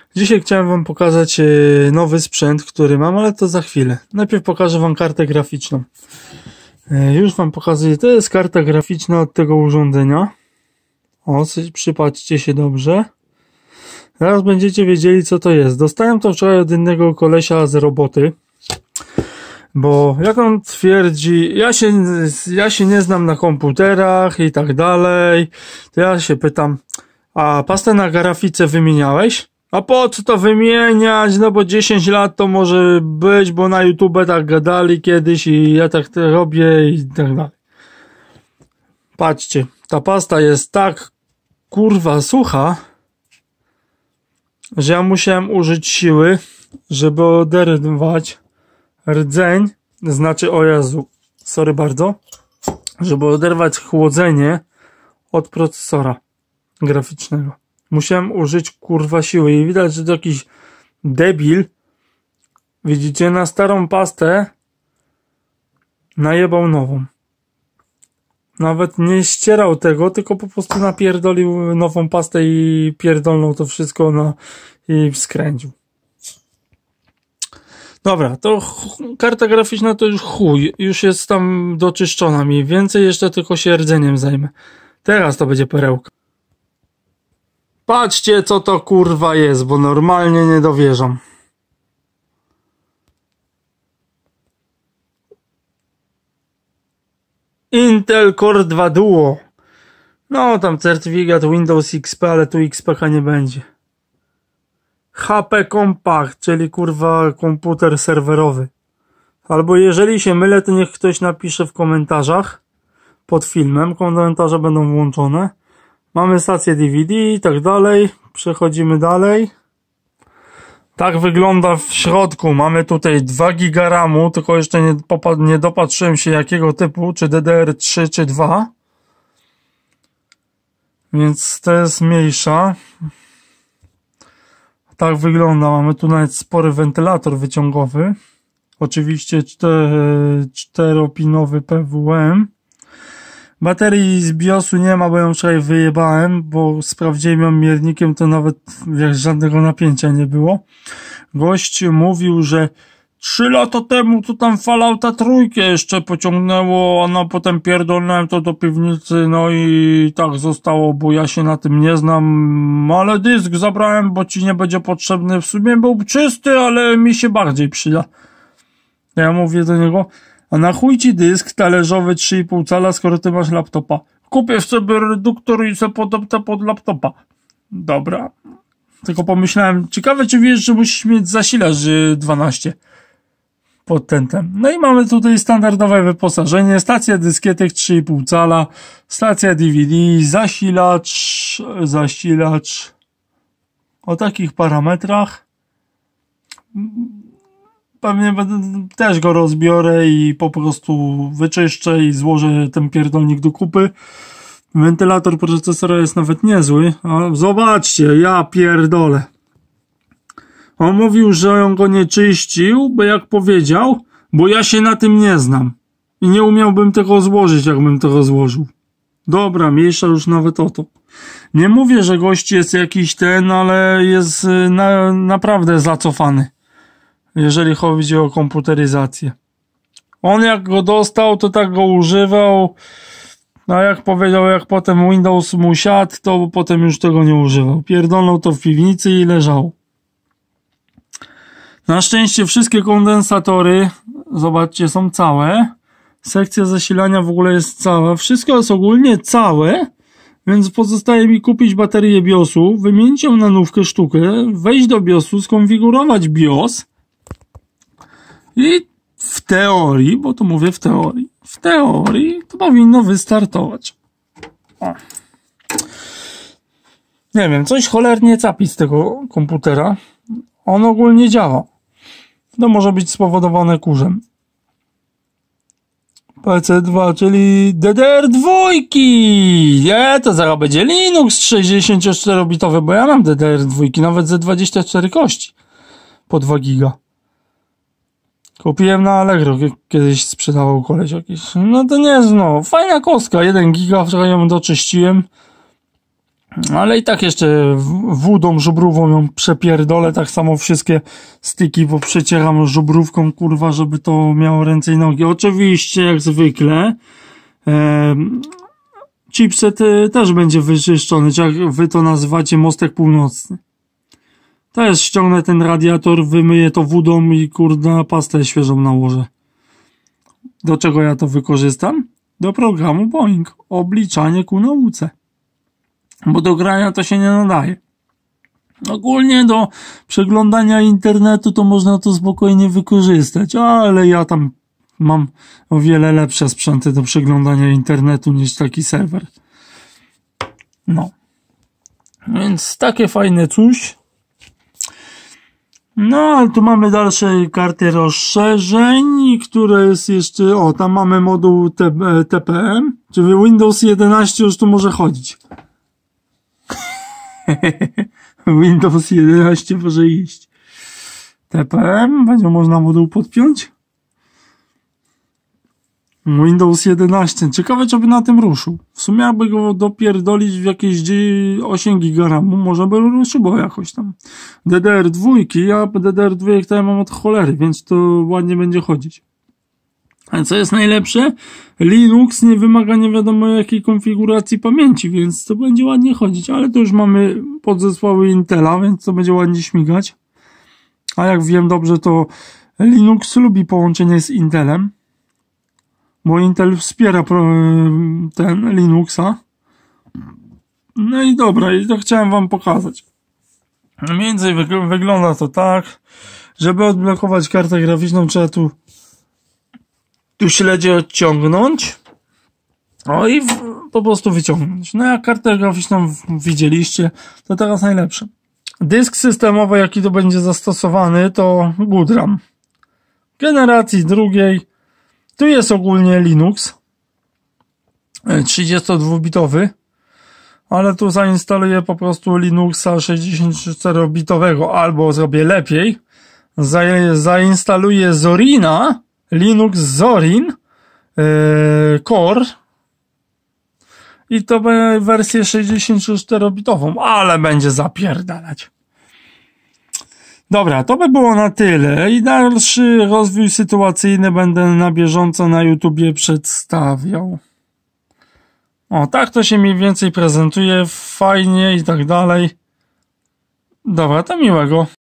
Dzisiaj chciałem wam pokazać nowy sprzęt, który mam, ale to za chwilę. Najpierw pokażę wam kartę graficzną. Już wam pokazuję, to jest karta graficzna od tego urządzenia. O, przypatrzcie się dobrze. Zaraz będziecie wiedzieli, co to jest. Dostałem to wczoraj od innego kolesia z roboty. Bo jak on twierdzi, ja się nie znam na komputerach i tak dalej, to ja się pytam, a pastę na grafice wymieniałeś? A po co to wymieniać? No bo 10 lat to może być, bo na YouTube tak gadali kiedyś i ja tak to robię i tak dalej. Patrzcie, ta pasta jest tak kurwa sucha, że ja musiałem użyć siły, żeby oderwać rdzeń, znaczy, o Jezu, sorry bardzo, żeby oderwać chłodzenie od procesora graficznego. Musiałem użyć kurwa siły i widać, że to jakiś debil, widzicie, na starą pastę najebał nową. Nawet nie ścierał tego, tylko po prostu napierdolił nową pastę i pierdolnął to wszystko i skręcił. Dobra, to karta graficzna to już chuj, już jest tam doczyszczona mniej więcej, jeszcze tylko się rdzeniem zajmę. Teraz to będzie perełka. Patrzcie, co to kurwa jest, bo normalnie nie dowierzam. Intel Core 2 Duo. No, tam certyfikat Windows XP, ale tu XP nie będzie. HP Compact, czyli kurwa komputer serwerowy. Albo jeżeli się mylę, to niech ktoś napisze w komentarzach pod filmem. Komentarze będą włączone. Mamy stację DVD i tak dalej. Przechodzimy dalej. Tak wygląda w środku. Mamy tutaj 2 GB RAMu, tylko jeszcze nie dopatrzyłem się jakiego typu, czy DDR3 czy 2. Więc to jest mniejsza. Tak wygląda. Mamy tu nawet spory wentylator wyciągowy. Oczywiście 4-pinowy PWM. Baterii z BIOSu nie ma, bo ją wczoraj wyjebałem, bo sprawdziłem ją miernikiem, to nawet żadnego napięcia nie było. Gość mówił, że 3 lata temu to tam Fallouta 3 jeszcze pociągnęło, a no potem pierdolnąłem to do piwnicy, no i tak zostało, bo ja się na tym nie znam, ale dysk zabrałem, bo ci nie będzie potrzebny, w sumie był czysty, ale mi się bardziej przyda. Ja mówię do niego, a na chuj ci dysk talerzowy 3,5 cala, skoro ty masz laptopa? Kupię sobie reduktor i sobie podeptę pod laptopa. Dobra. Tylko pomyślałem, ciekawe czy wiesz, że musisz mieć zasilacz 12 pod tentem. No i mamy tutaj standardowe wyposażenie, stacja dyskietek 3,5 cala, stacja DVD, zasilacz o takich parametrach. Pewnie też go rozbiorę i po prostu wyczyszczę i złożę ten pierdolnik do kupy. Wentylator procesora jest nawet niezły. A zobaczcie, ja pierdolę. On mówił, że on go nie czyścił, bo jak powiedział, bo ja się na tym nie znam. I nie umiałbym tego złożyć, jakbym to rozłożył. Dobra, mniejsza już nawet o to. Nie mówię, że gość jest jakiś ale jest naprawdę zacofany, jeżeli chodzi o komputeryzację. On jak go dostał, to tak go używał, a jak powiedział, jak potem Windows mu siadł, to potem już tego nie używał. Pierdolnął to w piwnicy i leżał. Na szczęście wszystkie kondensatory, zobaczcie, są całe. Sekcja zasilania w ogóle jest cała. Wszystko jest ogólnie całe, więc pozostaje mi kupić baterię BIOSu, wymienić ją na nówkę sztukę, wejść do BIOSu, skonfigurować BIOS i w teorii, bo to mówię w teorii to powinno wystartować. O. Nie wiem, coś cholernie capi z tego komputera. On ogólnie działa. To może być spowodowane kurzem. PC2, czyli DDR2. Nie, to zaraz będzie Linux 64-bitowy, bo ja mam DDR2, nawet ze 24 kości. Po 2 giga. Kupiłem na Allegro, kiedyś sprzedawał koleś jakiś. No to nie, no, fajna kostka, 1 giga, wczoraj ją doczyściłem. Ale i tak jeszcze wódą żubrówą ją przepierdolę, tak samo wszystkie styki poprzecieram żubrówką, kurwa, żeby to miało ręce i nogi. Oczywiście, jak zwykle, chipset też będzie wyczyszczony, czy jak wy to nazywacie, mostek północny. Też ściągnę ten radiator, wymyję to wódą i kurna pastę świeżą nałożę. Do czego ja to wykorzystam? Do programu Boeing. Obliczanie ku nauce. Bo do grania to się nie nadaje. Ogólnie do przeglądania internetu to można to spokojnie wykorzystać, ale ja tam mam o wiele lepsze sprzęty do przeglądania internetu niż taki serwer. No. Więc takie fajne coś. No, ale tu mamy dalsze karty rozszerzeń, które jest jeszcze, o, tam mamy moduł TPM, czyli Windows 11 już tu może chodzić. Windows 11 może iść. TPM, będzie można moduł podpiąć. Windows 11, ciekawe czy by na tym ruszył. W sumie jakby go dopierdolić w jakieś 8 GB RAM-u, może by ruszyło jakoś tam. DDR2, ja DDR2 to ja mam od cholery, więc to ładnie będzie chodzić. A co jest najlepsze? Linux nie wymaga nie wiadomo jakiej konfiguracji pamięci, więc to będzie ładnie chodzić, ale to już mamy podzespoły Intela, więc to będzie ładnie śmigać. A jak wiem dobrze, to Linux lubi połączenie z Intelem, bo Intel wspiera ten Linuxa. No i dobra, i to chciałem wam pokazać. Mniej więcej wygląda to tak, żeby odblokować kartę graficzną trzeba tu śledzie odciągnąć, o i po prostu wyciągnąć. No jak kartę graficzną widzieliście, to teraz najlepsze. Dysk systemowy, jaki to będzie zastosowany, to Goodram generacji drugiej. Tu jest ogólnie Linux 32-bitowy, ale tu zainstaluję po prostu Linuxa 64-bitowego, albo zrobię lepiej, zainstaluję Zorina, Linux Zorin Core i to będzie wersję 64-bitową, ale będzie zapierdalać. Dobra, to by było na tyle i dalszy rozwój sytuacyjny będę na bieżąco na YouTubie przedstawiał. O, tak to się mniej więcej prezentuje, fajnie i tak dalej. Dobra, to miłego.